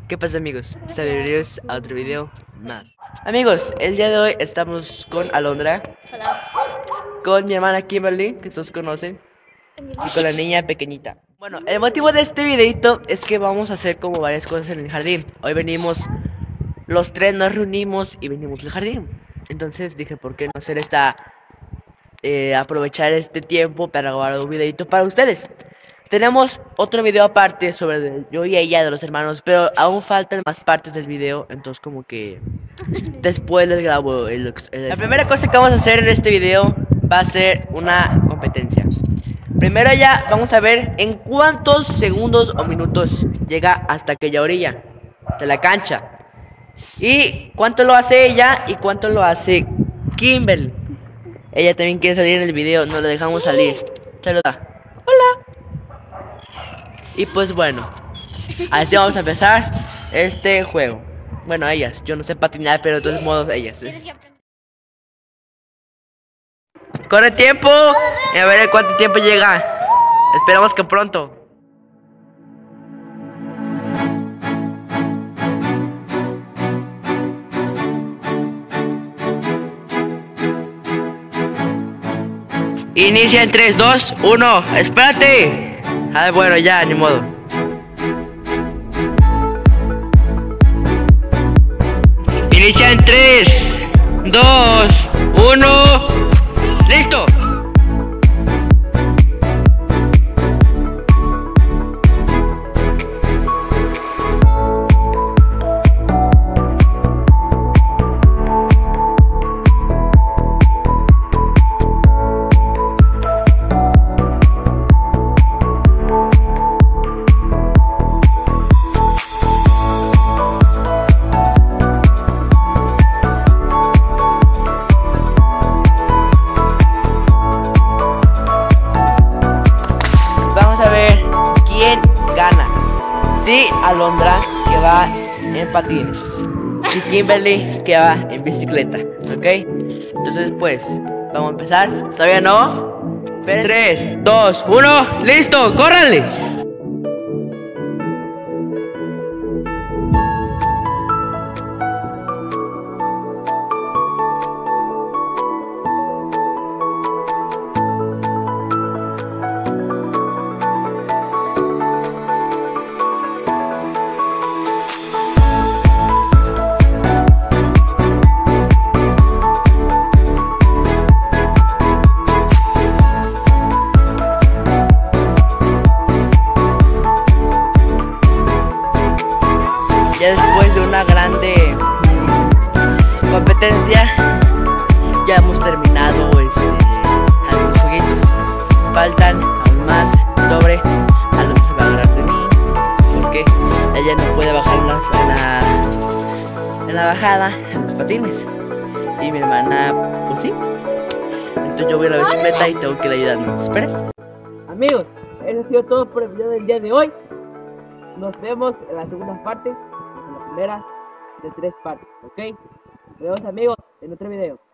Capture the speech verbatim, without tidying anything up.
¿Qué pasa, amigos? Bienvenidos a otro video más. Amigos, el día de hoy estamos con Alondra, Hola. con mi hermana Kimberly, que todos conocen, y con la niña pequeñita. Bueno, el motivo de este videito es que vamos a hacer como varias cosas en el jardín. Hoy venimos, los tres nos reunimos y venimos al jardín. Entonces dije, ¿por qué no hacer esta... Eh, aprovechar este tiempo para grabar un videito para ustedes? Tenemos otro video aparte sobre de yo y ella de los hermanos, pero aún faltan más partes del video, entonces como que después les grabo el, el- La primera cosa que vamos a hacer en este video va a ser una competencia. Primero ya vamos a ver en cuántos segundos o minutos llega hasta aquella orilla de la cancha. Y cuánto lo hace ella y cuánto lo hace Kimberly. Ella también quiere salir en el video, no la dejamos salir. Saluda. Hola. Y pues bueno, así vamos a empezar este juego. Bueno, ellas, yo no sé patinar, pero de todos modos ellas. ¿eh? Corre tiempo. Y a ver cuánto tiempo llega. Esperamos que pronto. Inicia en tres, dos, uno. Espérate. Ah, bueno, ya, ni modo. Inicia en tres, dos, uno. ¡Listo! Sí, Alondra, que va en patines, y Kimberly, que va en bicicleta, ¿ok? Entonces pues, vamos a empezar. ¿Todavía no? tres, dos, uno, ¡listo! ¡Córranle! Ya después de una grande competencia, ya hemos terminado este, algunos jueguitos. Faltan aún más sobre Alondra se va a agarrar de mí porque ella no puede bajar en la, en la, en la bajada en los patines. Y mi hermana, pues sí. Entonces yo voy a la bicicleta y tengo que ir ayudando. ¿Esperas? Amigos, eso ha sido todo por el video del día de hoy. Nos vemos en la segunda parte. La primera de tres partes, ¿ok? Nos vemos, amigos, en otro video.